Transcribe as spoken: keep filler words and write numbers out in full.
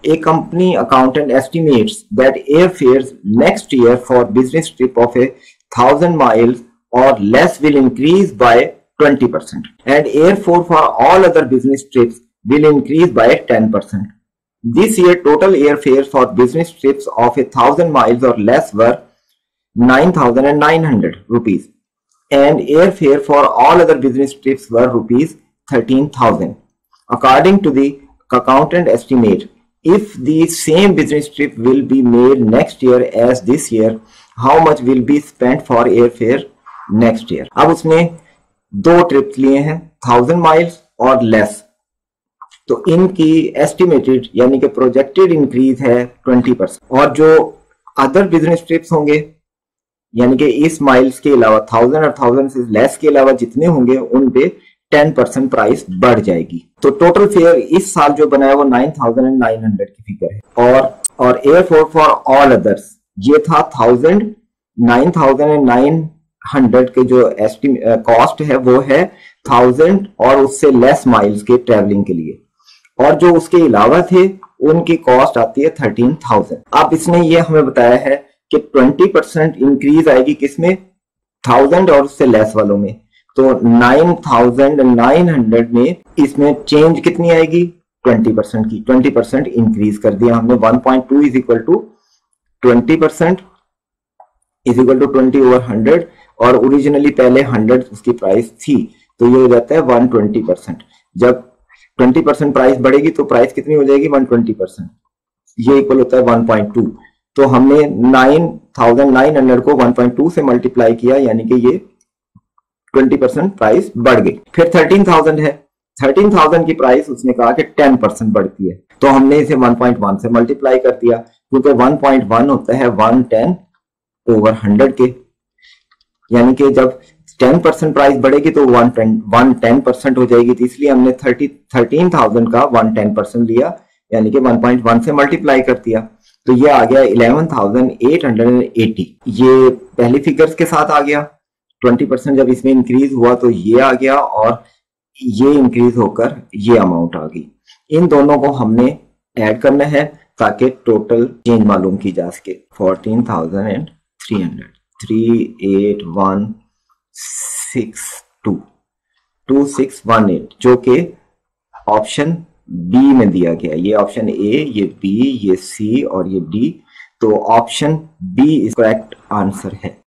A company accountant estimates that airfares next year for business trip of a thousand miles or less will increase by twenty percent, and airfare for all other business trips will increase by ten percent. This year, total airfares for business trips of a thousand miles or less were nine thousand nine hundred rupees, and airfare for all other business trips were rupees thirteen thousand. According to the accountant estimate, if the same business trip will be made next year as this year, how much will be spent for airfare next year? अब उसने दो trips लिए हैं, thousand miles और less, तो इनकी estimated यानी कि प्रोजेक्टेड इंक्रीज है ट्वेंटी परसेंट, और जो अदर बिजनेस ट्रिप्स होंगे यानी कि इस माइल्स के अलावा थाउजेंड और थाउजेंड से लेस के अलावा जितने होंगे उन पे टेन परसेंट प्राइस बढ़ जाएगी। तो टोटल फेयर इस साल जो बना है वो नाइन थाउजेंड नाइन हंड्रेड की फिगर है। और और एयरफेयर फॉर ऑल अदर्स ये था thousand nine thousand nine hundred के जो एस्टिमेट कॉस्ट है वो है थाउजेंड और उससे लेस माइल्स के ट्रेवलिंग के लिए, और जो उसके अलावा थे उनकी कॉस्ट आती है थर्टीन थाउजेंड। अब इसने ये हमें बताया है कि ट्वेंटी परसेंट इंक्रीज आएगी किसमें, थाउजेंड और उससे लेस वालों में। तो नाइन थाउजेंड नाइन हंड्रेड में इसमें चेंज कितनी आएगी, ट्वेंटी परसेंट की, ट्वेंटी परसेंट इंक्रीज कर दिया हमने। One point two is equal to twenty percent is equal to twenty over hundred, और ओरिजिनली पहले हंड्रेड उसकी प्राइस थी, तो ये हो जाता है वन ट्वेंटी परसेंट। जब ट्वेंटी परसेंट प्राइस बढ़ेगी तो प्राइस कितनी हो जाएगी, वन ट्वेंटी परसेंट, ये इक्वल होता है वन पॉइंट टू। तो हमने नाइन थाउजेंड नाइन हंड्रेड को वन पॉइंट टू से मल्टीप्लाई किया, यानी कि ये ट्वेंटी परसेंट प्राइस बढ़ गई। फिर थर्टीन थाउजेंड है, थर्टीन थाउजेंड की प्राइस उसने कहा कि टेन परसेंट बढ़ती है, तो हमने इसे वन पॉइंट वन से मल्टीप्लाई कर दिया, क्योंकि वन पॉइंट वन होता है वन टेन ओवर हंड्रेड के, यानी कि जब टेन परसेंट प्राइस बढ़ेगी तो वन वन टेन परसेंट हो जाएगी, तो इसलिए हमने थर्टी थर्टीन थाउजेंड का वन टेन परसेंट लिया, यानी कि वन पॉइंट वन से मल्टीप्लाई कर दिया, तो ये आ गया eleven thousand eight hundred eighty. ये पहली फिगर्स के साथ आ गया, ट्वेंटी परसेंट जब इसमें इंक्रीज हुआ तो ये आ गया, और ये इंक्रीज होकर ये अमाउंट आ गई। इन दोनों को हमने ऐड करना है ताकि टोटल चेंज मालूम की जा सके। Fourteen thousand and three hundred, three eight one six two two six one eight, जो कि ऑप्शन बी में दिया गया। ये ऑप्शन ए, ये बी, ये सी और ये डी, तो option B is correct answer है।